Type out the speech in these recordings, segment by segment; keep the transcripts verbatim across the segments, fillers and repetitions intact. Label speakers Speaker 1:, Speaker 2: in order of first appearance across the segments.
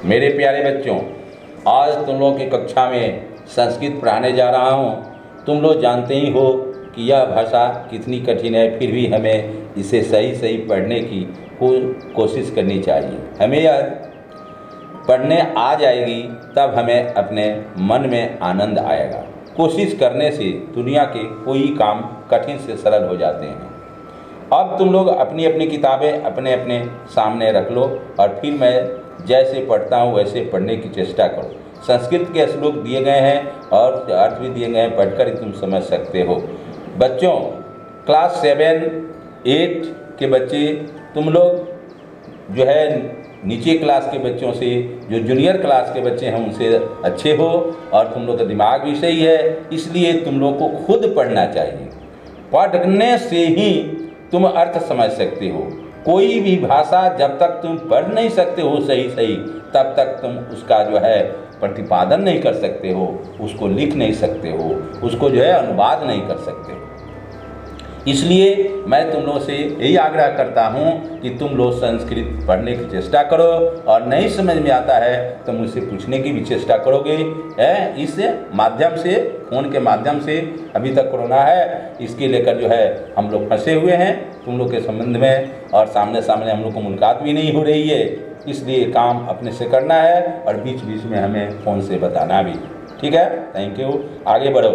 Speaker 1: मेरे प्यारे बच्चों, आज तुम लोगों की कक्षा में संस्कृत पढ़ाने जा रहा हूँ। तुम लोग जानते ही हो कि यह भाषा कितनी कठिन है, फिर भी हमें इसे सही सही पढ़ने की को, कोशिश करनी चाहिए। हमें यह पढ़ने आ जाएगी तब हमें अपने मन में आनंद आएगा। कोशिश करने से दुनिया के कोई काम कठिन से सरल हो जाते हैं। अब तुम लोग अपनी अपनी किताबें अपने अपने सामने रख लो और फिर मैं जैसे पढ़ता हूँ वैसे पढ़ने की चेष्टा करो। संस्कृत के श्लोक दिए गए हैं और अर्थ भी दिए गए हैं, पढ़कर ही तुम समझ सकते हो। बच्चों, क्लास सेवन एट के बच्चे, तुम लोग जो है नीचे क्लास के बच्चों से, जो जूनियर क्लास के बच्चे हैं उनसे अच्छे हो और तुम लोग का दिमाग भी सही है, इसलिए तुम लोग को खुद पढ़ना चाहिए। पढ़ने से ही तुम अर्थ समझ सकते हो। कोई भी भाषा जब तक तुम पढ़ नहीं सकते हो सही सही, तब तक तुम उसका जो है प्रतिपादन नहीं कर सकते हो, उसको लिख नहीं सकते हो, उसको जो है अनुवाद नहीं कर सकते हो। इसलिए मैं तुम लोगों से यही आग्रह करता हूँ कि तुम लोग संस्कृत पढ़ने की चेष्टा करो और नहीं समझ में आता है तो मुझसे पूछने की भी चेष्टा करोगे। है इस माध्यम से, फ़ोन के माध्यम से, अभी तक कोरोना है, इसके लेकर जो है हम लोग फंसे हुए हैं तुम लोग के संबंध में, और सामने सामने हम लोग को मुलाकात भी नहीं हो रही है। इसलिए काम अपने से करना है और बीच बीच में हमें फ़ोन से बताना भी। ठीक है, थैंक यू, आगे बढ़ो।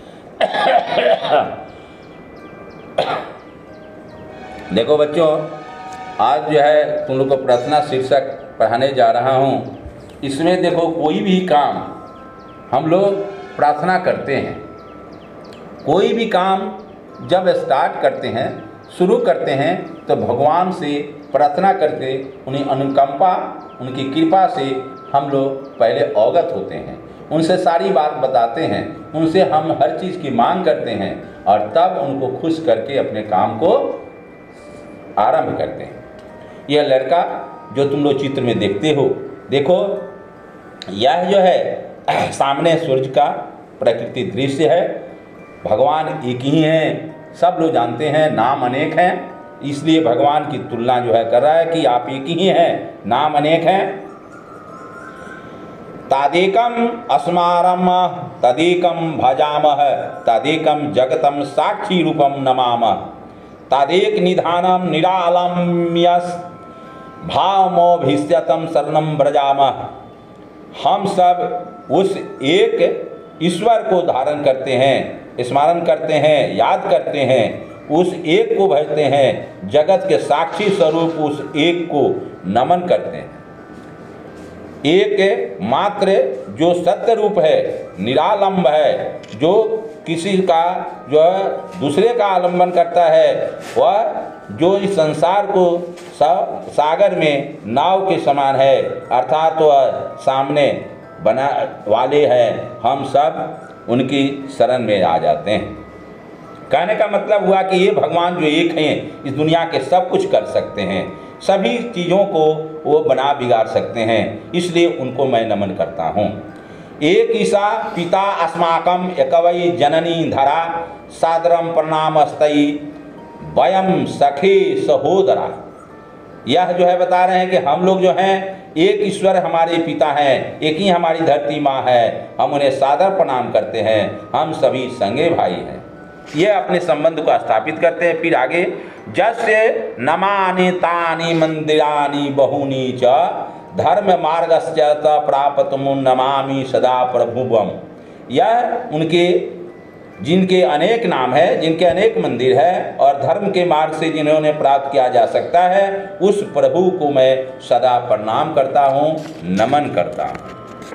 Speaker 1: देखो बच्चों, आज जो है तुम लोग को प्रार्थना शीर्षक पढ़ाने जा रहा हूँ। इसमें देखो, कोई भी काम हम लोग प्रार्थना करते हैं। कोई भी काम जब स्टार्ट करते हैं, शुरू करते हैं, तो भगवान से प्रार्थना करके उन्हें अनुकंपा, उनकी कृपा से हम लोग पहले अवगत होते हैं, उनसे सारी बात बताते हैं, उनसे हम हर चीज़ की मांग करते हैं और तब उनको खुश करके अपने काम को आरंभ करते हैं। यह लड़का जो तुम लोग चित्र में देखते हो, देखो यह जो है सामने सूर्य का प्रकृति दृश्य है। भगवान एक ही हैं, सब लोग जानते हैं, नाम अनेक हैं, इसलिए भगवान की तुलना जो है कर रहा है कि आप एक ही हैं, नाम अनेक हैं। तादेकम अस्मारम तदेकम भजामह तदेकम जगतम साक्षी रूपम नमामः तदेक निधानम निरालम यस भावमोभिष्यतम शरणम व्रजामः। हम सब उस एक ईश्वर को धारण करते हैं, स्मरण करते हैं, याद करते हैं, उस एक को भजते हैं, जगत के साक्षी स्वरूप उस एक को नमन करते हैं। एक मात्र जो सत्य रूप है, निरालंब है, जो किसी का जो है दूसरे का आलंबन करता है, वह जो इस संसार को सागर में नाव के समान है, अर्थात वह सामने बना वाले हैं। हम सब उनकी शरण में आ जाते हैं। कहने का मतलब हुआ कि ये भगवान जो एक हैं, इस दुनिया के सब कुछ कर सकते हैं, सभी चीज़ों को वो बना बिगाड़ सकते हैं, इसलिए उनको मैं नमन करता हूँ। एक ईसा पिता अस्माकम एकवै जननी धरा सादरम प्रणामस्तई वयम सखे सहोदरा। यह जो है बता रहे हैं कि हम लोग जो हैं, एक ईश्वर हमारे पिता हैं, एक ही हमारी धरती माँ है, हम उन्हें सादर प्रणाम करते हैं, हम सभी संगे भाई हैं। ये अपने संबंध को स्थापित करते हैं। फिर आगे, जस्य नमानि तानि मंदिरानि बहूनि च धर्म मार्गस्य त प्राप्तुं नमामि सदा प्रभुवम। यह उनके जिनके अनेक नाम है, जिनके अनेक मंदिर है और धर्म के मार्ग से जिन्होंने प्राप्त किया जा सकता है, उस प्रभु को मैं सदा प्रणाम करता हूँ, नमन करता हूँ।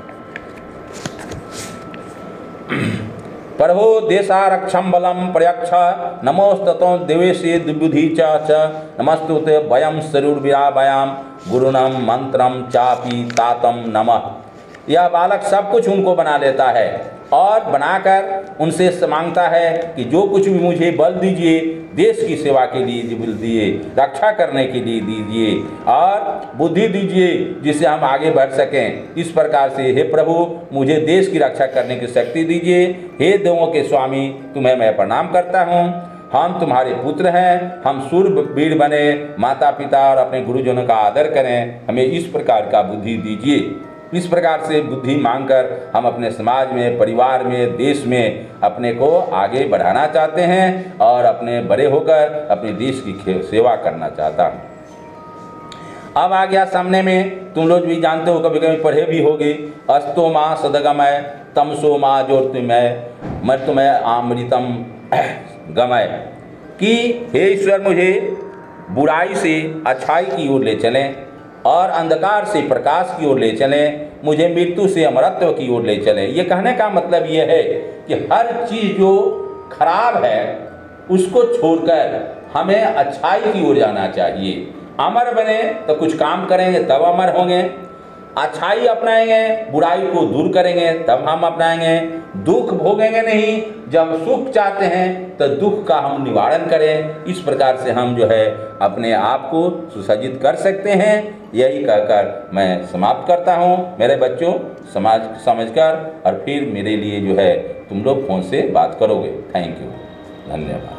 Speaker 1: प्रभो देशारक्षम बलम प्रयक्ष नमोस्ततो देवेशे दुबुधि च नमस्तुते वयम सरूर्विराभयाम गुरुणम मंत्रम चापी तातम नमः। यह बालक सब कुछ उनको बना लेता है और बनाकर उनसे मांगता है कि जो कुछ भी मुझे बल दीजिए, देश की सेवा के लिए बल दिए, रक्षा करने के लिए दीजिए और बुद्धि दीजिए जिससे हम आगे बढ़ सकें। इस प्रकार से हे प्रभु, मुझे देश की रक्षा करने की शक्ति दीजिए। हे देवों के स्वामी, तुम्हें मैं प्रणाम करता हूँ। हम तुम्हारे पुत्र हैं, हम शूरवीर बने, माता पिता और अपने गुरुजनों का आदर करें, हमें इस प्रकार का बुद्धि दीजिए। इस प्रकार से बुद्धि मांगकर हम अपने समाज में, परिवार में, देश में अपने को आगे बढ़ाना चाहते हैं और अपने बड़े होकर अपने देश की सेवा करना चाहता हूँ। अब आ गया सामने में, तुम लोग भी जानते हो, कभी कभी पढ़े भी होगे, अस्तो माँ सदगमय तमसो माँ ज्योतिर्मय मैं तुम्हें अमृतम गमय, कि हे ईश्वर मुझे बुराई से अच्छाई की ओर ले चलें और अंधकार से प्रकाश की ओर ले चलें, मुझे मृत्यु से अमरत्व की ओर ले चलें। ये कहने का मतलब ये है कि हर चीज़ जो खराब है उसको छोड़कर हमें अच्छाई की ओर जाना चाहिए। अमर बने तो कुछ काम करेंगे तब अमर होंगे, अच्छाई अपनाएंगे, बुराई को दूर करेंगे तब हम अपनाएंगे, दुख भोगेंगे नहीं, जब सुख चाहते हैं तो दुख का हम निवारण करें। इस प्रकार से हम जो है अपने आप को सुसज्जित कर सकते हैं। यही कहकर मैं समाप्त करता हूँ। मेरे बच्चों, समाज समझकर और फिर मेरे लिए जो है तुम लोग फोन से बात करोगे। थैंक यू, धन्यवाद।